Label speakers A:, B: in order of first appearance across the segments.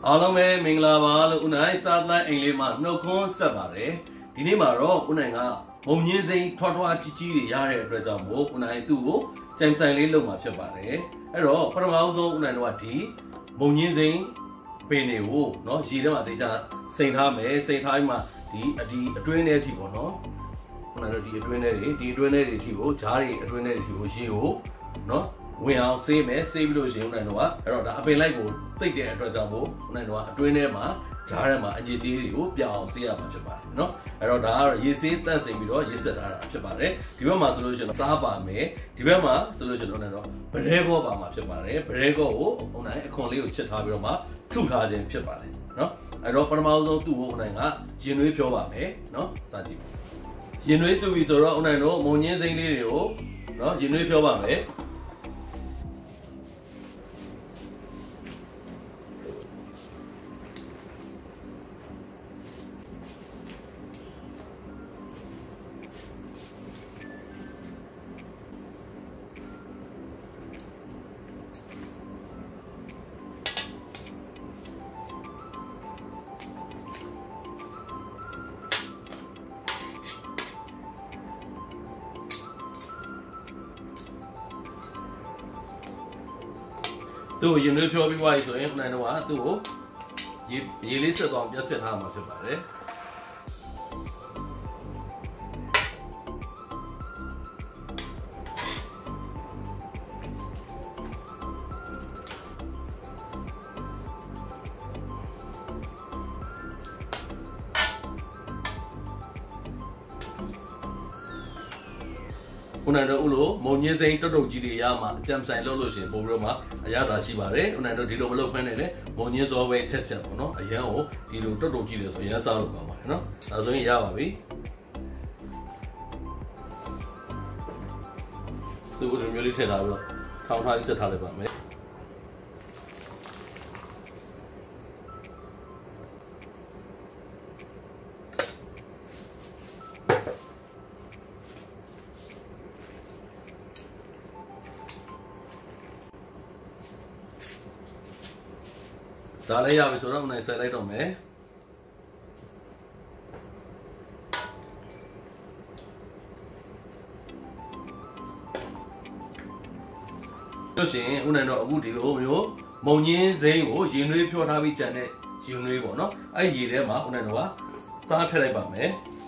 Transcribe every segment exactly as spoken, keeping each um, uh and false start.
A: အားလုံးပဲမင်္ဂလာပါလို့ဦးနိုင်စားလိုက်အင်္ဂလိပ်မှာနှုတ်ခွန်းဆက်ပါတယ်ဒီနေ့မှာတော့ဦးနိုင်ကမုံညင်းစိမ်းထွားထွားကြီးကြီးတွေရတဲ့အတွက်ကြောင့်မို့ဦးနိုင်သူ့ကိုကြိုင်ဆိုင်လေးလုပ်မှာဖြစ်ပါတယ်အဲ့တော့ပထမဆုံးဦးနိုင်တော့ဒီမုံညင်းစိမ်းပင်တွေကိုเนาะရေထဲမှာတေချာစိန်ထားမယ်စိန်ထားပြီးမှဒီဒီအတွင်းထဲအထိပေါ့เนาะဦးနိုင်တော့ဒီအတွင်းထဲတွေဒီအတွင်းထဲတွေအထိကိုဂျားတွေအတွင်းထဲတွေအထိကိုရေကိုเนาะဝင်အောင်ဆေးမယ်ဆေးပြီးလို့ရှိရင်ဦးနိုင်တော့အဲ့တော့ဒါအပင်လိုက်ကိုတိတ်တဲ့အတွက်ကြောင့်မို့ဦးနိုင်တော့အတွင်းထဲမှာဂျားထဲမှာအငြိကြေးတွေကိုပြောင်းအောင်ဆေးရမှာဖြစ်ပါတယ်เนาะအဲ့တော့ဒါကတော့ရေဆေးတန့်စင်ပြီးတော့ရေဆက်ထားတာဖြစ်ပါတယ်ဒီဘက်မှာဆိုလို့ရှိရင်စားပါမယ်ဒီဘက်မှာဆိုလို့ရှိရင်ဦးနိုင်တော့ဗရဲကောပါမှာဖြစ်ပါတယ်ဗရဲကောကိုဦးနိုင်အခွန်လေးကိုချစ်ထားပြီးတော့မှထုထားခြင်းဖြစ်ပါတယ်เนาะအဲ့တော့ပထမဆုံးသူ့ကိုဦးနိုင်ကရင်နွေးဖြောပါမယ်เนาะစားကြည့်ရင်နွေးစုပြီဆိုတော့ဦးနိုင်တို့မုံညင်းစိမ်းလေးတွေကိုเนาะရင်နွေးဖြောပါမယ်သူ့ရင်နွေးဖြောပြီးသွားပြီဆိုရင်ဦးနိုင်တော့ကသူ့ကိုရေရေလေးဆက်သွားပြတ်ဆက်ထားမှာဖြစ်ပါတယ်ဦးနိုင်တို့ဦးလို့မုံညင်းစိမ်းတုတ်တုတ်ကြီးတွေရမှာအကြံဆိုင်လုပ်လို့ရှိရင်ပို့ပြီးတော့မှအရသာရှိပါတယ်ဦးနိုင်တို့ဒီလိုမလုပ်ဖမ်းနဲ့လေမုံညင်းစောပဲချက်ချက်ပေါ့နော်အရန်ကိုဒီလိုတုတ်တုတ်ကြီးတွေဆိုအရန်စားလို့ပါပါတယ်နော်ဒါဆိုရင်ရပါပြီသူ့ကိုမျိုးလေးထည့်ထားပြီးတော့ထောင်းထားပြီးဆက်ထားလိုက်ပါမယ်ဒါလည်းရပြီဆိုတော့ဦးနိုင်ဆက်လိုက်တော့မယ်လို့ရှိရင်ဦးနိုင်တော့အခုဒီလိုမျိုးမုံညင်းစိမ်းကိုရေနွေးဖြောထားပြီးကြံတဲ့ရေနွေးပေါ့နော်အဲ့ရေထဲမှာဦးနိုင်တော့ကစားထည့်လိုက်ပါမယ်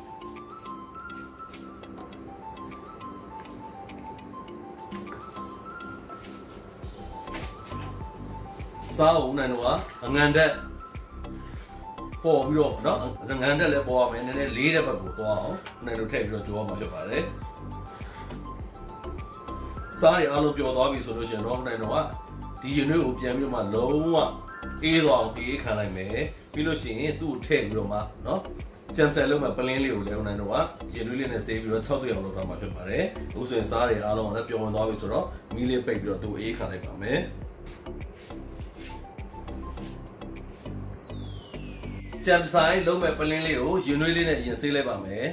A: စားဦးနိုင်တော့ကအငံတက်ပေါ်ပြီးတော့เนาะအငံတက်လည်းပေါ်ရမယ်နည်းနည်းလေးတဲ့ဘက်ကိုသွားအောင်နိုင်တို့ထည့်ပြီးတော့ကြောအောင်ဖြစ်ပါတယ်စားရအားလုံးပျော်သွားပြီဆိုလို့ရှိရင်တော့နိုင်တော့ကဒီရင်နွေးကိုပြန်ပြီးတော့မှလုံးဝအေးသွားအောင်အေးခံလိုက်မယ်ပြီးလို့ရှိရင်သူ့ကိုထည့်ပြီးတော့မှเนาะကြံစည်လုံးမှာပလင်းလေးကိုလည်းနိုင်တော့ကရင်နွေးလေးနဲ့ဆေးပြီးတော့၆သိန်းအောင်လုပ်ထားမှာဖြစ်ပါတယ်အခုဆိုရင်စားရအားလုံးကလည်းပျော်ဝင်သွားပြီဆိုတော့မီးလေးပိတ်ပြီးတော့သူ့အေးခံလိုက်ပါမယ်ကြံဆိုင်လုံးမဲ့ပလင်းလေးကိုရင်နွေးလေးနဲ့ရင်ဆေးလိုက်ပါမယ်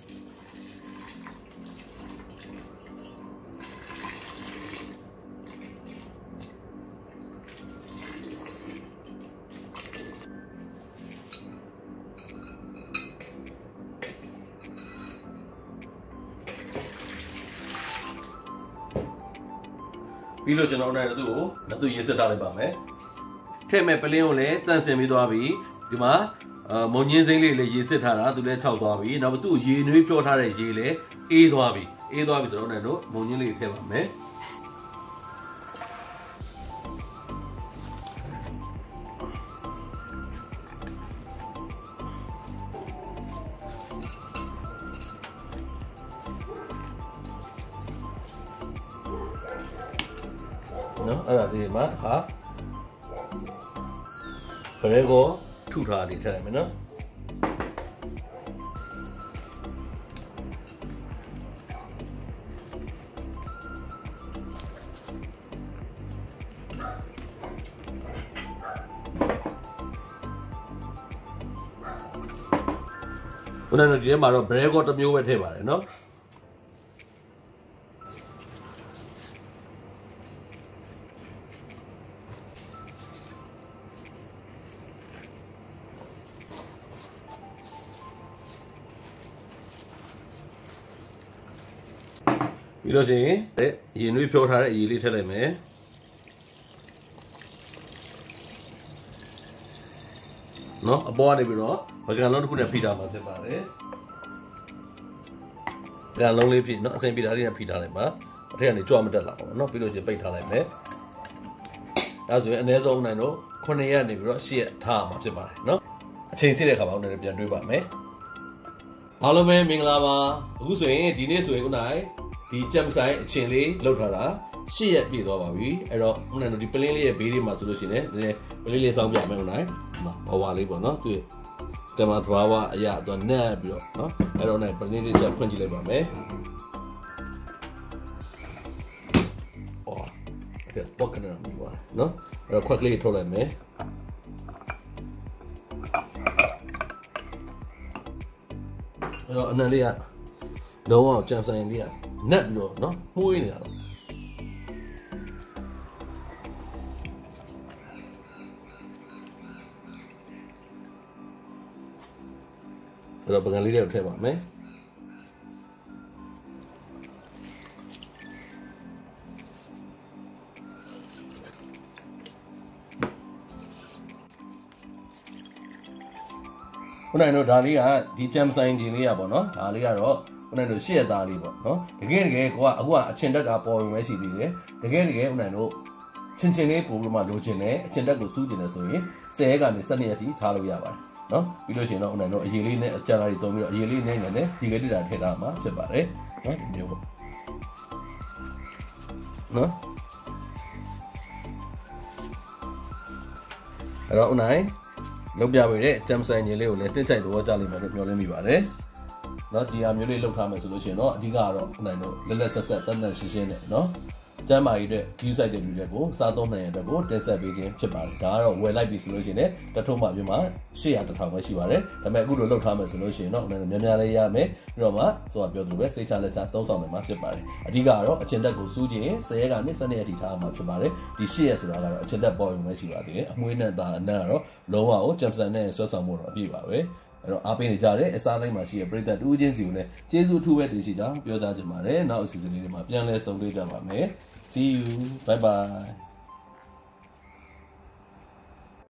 A: ပြီးလို့ကျွန်တော်နိုင်သူ့ကိုလက်သူရေးစစ်ထားလိုက်ပါမယ်ထည့်မဲ့ပလင်းကိုလည်းတန့်စင်ပြီးသွားပြီဒီမှာမုံညင်းစိမ်းလေးလည်းရေစစ်ထားတာသူလည်းခြောက်သွားပြီနောက်သူ့ရေနွေးပြောထားတဲ့ရေလည်းအေးသွားပြီအေးသွားပြီဆိုတော့လည်းတို့မုံညင်းလေးထည့်ပါမယ်နော်အဲ့ဒါဒီမှာဟာဘယ်ကိုထုထားနေထည့်မယ်နော်ခုနကဒီထဲမှာတော့ဘရဲကောတစ်မျိုးပဲထည့်ပါတယ်နော်ပြီးတော့ရှင်တဲ့ရေနွေးဖြောထားတဲ့အရေလေးထည့်လိုက်မယ်နော်အပေါ်ကနေပြီးတော့ပကံလုံးတစ်ခုနဲ့ဖိထားမှာဖြစ်ပါတယ်ပကံလုံးလေးဖိနော်အစင်ဖိထားလေးနဲ့ဖိထားလိုက်ပါအထက်ကနေကြွမတက်လာအောင်နော်ပြီးလို့ရှင်ပိတ်ထားလိုက်မယ်ဒါဆိုရင်အနည်းဆုံးနိုင်တော့ခုနှစ်ရက်နေပြီးတော့ရှစ်ရက်ထားမှာဖြစ်ပါတယ်နော်အချိန်စစ်တဲ့ခါမှာဦးနိုင်ပြန်တွေးပါမယ်အားလုံးပဲမင်္ဂလာပါအခုဆိုရင်ဒီနေ့ဆိုရင်ဦးနိုင်ဒီကြက်မဆိုင်အချင်းလေးလောက်ထားတာရှစ်ရက်ပြည့်သွားပါပြီအဲ့တော့ဦးနိုင်တို့ဒီပလင်းလေးရဲ့ဘေးလေးမှာဆိုလို့ရှိရင်လည်းပလင်းလေးစောင်းပြမယ်ဦးနိုင်ဟောဝါလေးပေါ့နော်သူတမသဘာဝအရာတော့နက်ပြီးတော့နော်အဲ့တော့နိုင်ပလင်းလေးချက်ဖွင့်ကြည့်လိုက်ပါမယ်ဟောအဲ့တော့ကနေပြီးပါနော်အဲ့တော့ခွက်ကလေးထုတ်လိုက်မယ်အဲ့တော့အနံလေးကလုံးဝကြံဆိုင်လေးကနက်ပြီးတော့နော်မှုေးနေတာတော့အဲ့တော့ပကံလေးတွေကိုထည့်ပါမယ်ခုနကတို့ဒါလေးကဒီကြမ်ဆိုင်ဂျင်လေးอ่ะပေါ့နော်ဒါလေးကတော့ခုနကတို့ရှစ်ရက်သားလေးပေါ့နော်တကယ်တကယ်ကိုကအခုကအချင်းတက်ကပေါ်ဝင်ပဲရှိသေးတယ်တကယ်တကယ်ခုနကတို့ချင်းချင်းလေးပို့ပြီးမှလိုချင်တယ်အချင်းတက်ကိုစူးချင်တယ်ဆိုရင်ဆယ်ရက်ကနေ၁၂ရက်ထိထားလို့ရပါတယ်နော်ပြီးလို့ရှိရင်တော့ခုနကတို့အရေလေးနဲ့အကြံလာတွေတုံးပြီးတော့အရေလေးနဲ့ငယ်နဲ့ဒီကတိတာထည့်ထားမှာဖြစ်ပါတယ်နော်ဒီမျိုးပေါ့နော်အဲ့တော့ဦးနိုင်လုပ်ပြပေးတဲ့ကြမ်ဆိုင်ကြီးလေးကိုလည်းတစ်ချိုက်တော့ကြားလိမ့်မယ်လို့ပြောလင်းမိပါတယ်။เนาะဒီဟာမျိုးလေးလုပ်ထားမယ်ဆိုလို့ရှိရင်တော့အဓိကကတော့ဦးနိုင်တို့လက်လက်ဆက်ဆက်တန်တန်ရှင်းရှင်းနဲ့เนาะကျမ်းမာရေးအတွက် queue site တဲ့လူတွေကိုစားသုံးနိုင်ရတဲ့ကိုတက်ဆက်ပေးခြင်းဖြစ်ပါတယ်။ဒါကတော့ဝယ်လိုက်ပြီဆိုလို့ရှိရင်လည်းတထုံးမှပြမှာရှစ်ရာတစ်ထောင်ပဲရှိပါတယ်။ဒါပေမဲ့အခုလိုလုပ်ထားမယ်ဆိုလို့ရှိရင်တော့ဦးနိုင်တို့များများလေးရမယ်ပြီးတော့မှဆိုတာပြောသလိုပဲစိတ်ချလက်ချသုံးဆောင်နိုင်မှာဖြစ်ပါတယ်။အဓိကကတော့အချင်းတက်ကိုစူးခြင်းဆယ်ရက်ကနေ၁၂ရက်ထိထားမှာဖြစ်ပါတယ်။ဒီရှစ်ရက်ဆိုတာကတော့အချင်းတက်ပေါ်ရုံပဲရှိပါသေးတယ်။အမွှေးနဲ့တာအနံ့ကတော့လုံးဝကိုဂျမ်ဆန်နဲ့ဆွဲဆောင်မှုတော့အပြည့်ပါပဲ။အဲ့တော့အားပေးနေကြတယ်အစားလိုက်မှာရှိတဲ့ပရိသတ်တူးချင်းစီကိုလည်းကျေးဇူးအထူးပဲတင်ရှိကြောင်းပြောကြားချင်ပါတယ်နောက်အစီအစဉ်လေးတွေမှာပြန်လည်ဆုံတွေ့ကြပါမယ် see you bye bye